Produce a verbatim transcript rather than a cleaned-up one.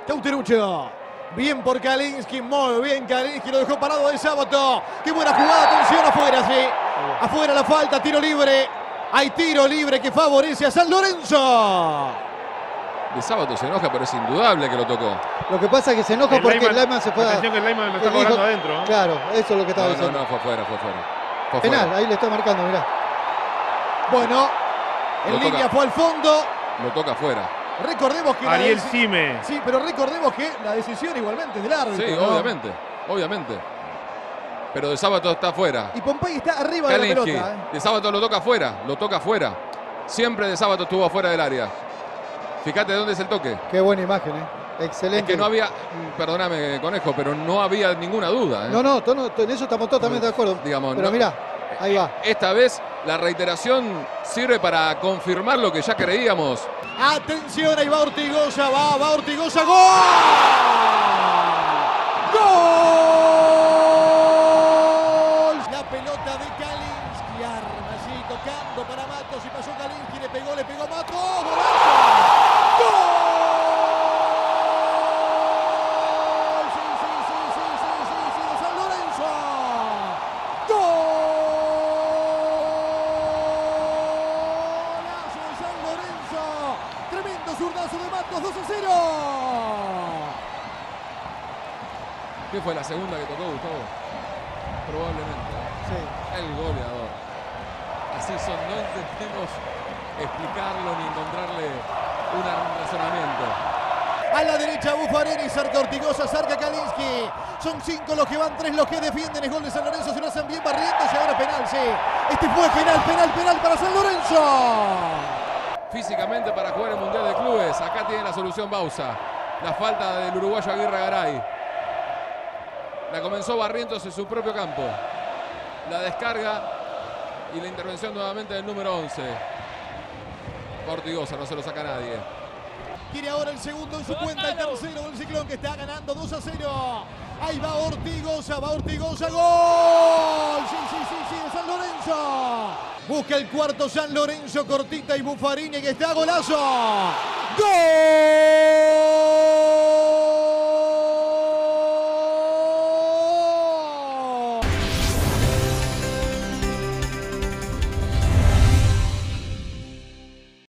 Cauterucho. Bien por Kalinski, muy bien Kalinski, lo dejó parado de Sábato. Qué buena jugada, atención, afuera, sí. Afuera la falta, tiro libre. Hay tiro libre que favorece a San Lorenzo. De Sábato se enoja, pero es indudable que lo tocó. Lo que pasa es que se enoja el porque Laiman, el Laiman se fue a... Atención que el Laiman lo está el hijo- cobrando adentro. ¿eh? Claro, eso es lo que estaba No, no, diciendo. no, fue fuera, fue fuera. Fue Penal, fuera. ahí le está marcando, mirá. Bueno, en Lo línea toca. fue al fondo. Lo toca afuera. Recordemos que la Ariel deci- Sime. Sí, pero recordemos que la decisión igualmente es del árbitro. Sí, ¿no? obviamente, obviamente. Pero de Sábato está afuera. Y Pompey está arriba de la Kalinski, pelota. ¿eh? de Sábato lo toca afuera, lo toca afuera. Siempre de Sábato estuvo afuera del área. Fíjate dónde es el toque. Qué buena imagen, ¿eh? Excelente. Es que no había, mm, perdóname Conejo, pero no había ninguna duda. ¿eh? No, no, to- no, to- en eso estamos totalmente de acuerdo. Digamos, Pero no- mirá, ahí va. Esta vez la reiteración sirve para confirmar lo que ya creíamos. Atención, ahí va Ortigosa, va, va Ortigosa, ¡gol! ¡Gol! La pelota de Kalinski, arma así, tocando para Matos y pasó Kalinski, le pegó, le pegó Matos, ¡golazo! ¡Gol! Sí, sí, sí, sí, sí, sí, sí, de San Lorenzo. ¡Golazo de San Lorenzo! Tremendo zurdazo de Matos, dos a cero. ¿Qué fue la segunda que tocó Gustavo? Probablemente. ¿eh? Sí. El goleador. Así son, no intentemos explicarlo ni encontrarle un razonamiento. A la derecha Buffarini, cerca Ortigosa, cerca Kalinski. Son cinco los que van, tres los que defienden. Es gol de San Lorenzo, se lo hacen bien barrientos y ahora penal, sí. Este fue penal, penal, penal para San Lorenzo. Físicamente para jugar el Mundial de Clubes. Acá tiene la solución Bausa. La falta del uruguayo Aguirre Garay. La comenzó Barrientos en su propio campo. La descarga y la intervención nuevamente del número once. Ortigosa, no se lo saca nadie. Tiene ahora el segundo en su cuenta, el tercero del Ciclón que está ganando dos a cero. Ahí va Ortigosa, va Ortigosa, gol. Sí, sí, sí, sí, de San Lorenzo. Busca el cuarto San Lorenzo, Cortita y Buffarini que está, golazo. ¡Gol!